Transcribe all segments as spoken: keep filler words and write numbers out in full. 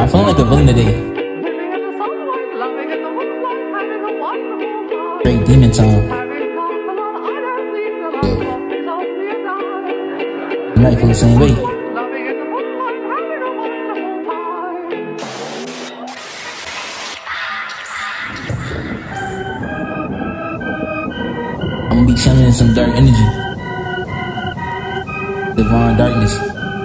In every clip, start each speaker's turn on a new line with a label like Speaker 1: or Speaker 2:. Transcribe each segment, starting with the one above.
Speaker 1: I'm feeling like a villain today. Straight demon time. Yeah. You might feel the same way. I'm gonna be chilling in some dark energy. Divine darkness.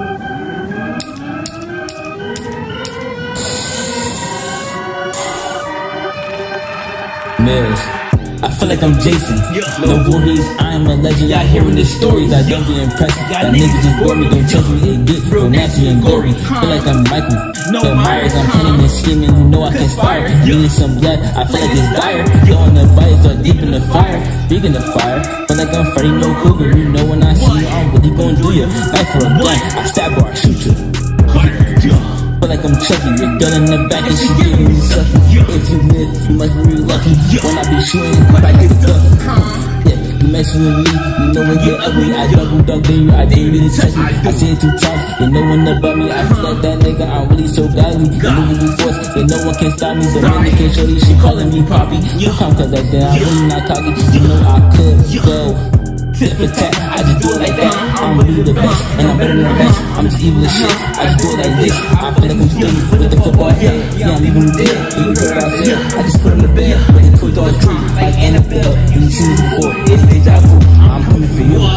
Speaker 1: Mills. I feel like I'm Jason. No Voorhees, I am a legend. Y'all hearing the stories, I don't get impressed. That nigga just bore me, don't touch me, it get real nasty and gory. Feel like I'm Michael, Phil Myers, I'm planning and scheming, you know I conspire. Needing some blood, I feel like it's dire. Throwing the bites or deep in the fire. Speaking of fire, feel like I'm Freddy No Cougar. You know when I see you, I'm really gonna do you. Knife for a gun, I stab or I shoot you. Feel like I'm Chucky, your gun in the back and she giving me sucky. If you live, you must be real lucky. When I be shooting, I get stuck. Yeah, you messing with me, you know when you're ugly. I double dog baby, I didn't really touch me. I see it two times, you know when above me. I feel like that nigga, I'm really so godly. I'm moving with force, yeah, no one can stop me. The minute can show you, she calling me Poppy. You come cause that day, I'm really not cocky. You know I could go tit for tat, I just do it like that. I'm really the best, and I'm better than the best. I'm just evil as shit, I just do it like this. I feel like I'm still with the football head. Yeah, I'm leaving him dead, and you heard what I said. I just put him to bed, with the two dogs tree, like Annabelle. And you seen this before, it's deja vu. I'm coming for you.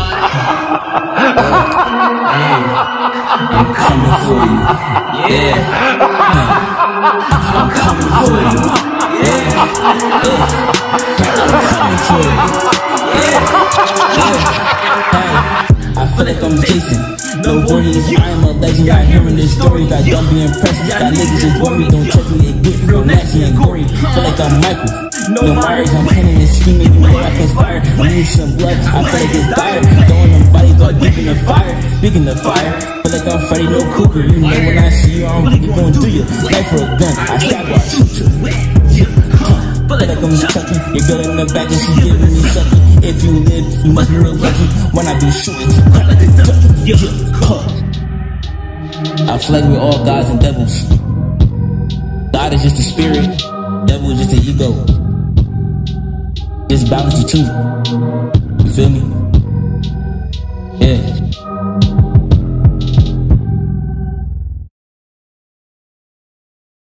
Speaker 1: I'm coming for you. Yeah. I'm coming for you. Yeah. I'm coming for you. I feel like I'm Jason. No Voorhees, I am a legend. Y'all hearing this story, I don't be impressed. That niggas just worry, don't touch me, it get real nasty and gory. Feel like I'm Michael, no Myers, I'm planning and scheming. You know I conspire, I need some blood, I feel like it's dire. Throwing them bodies all deep in the fire. Speaking of fire, feel like I'm Freddy No Cougar. You know when I see you, I'm really gonna do you. Knife for a gun, I stab or I shoot you. Feel like I'm Chucky, your girl in the back and she giving me sucky. If you live, you must be real lucky. When I be shooting, you cry like a ducky. I feel like we're all gods and devils. God is just a spirit, devil is just an ego. Just balance the two. You feel me? Yeah.